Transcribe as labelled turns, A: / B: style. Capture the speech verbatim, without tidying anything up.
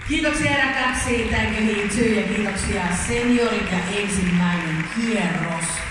A: Kiitoksia Era kaksi, thank you he too, ja kiitoksia seniorit ja ensimmäinen kierros.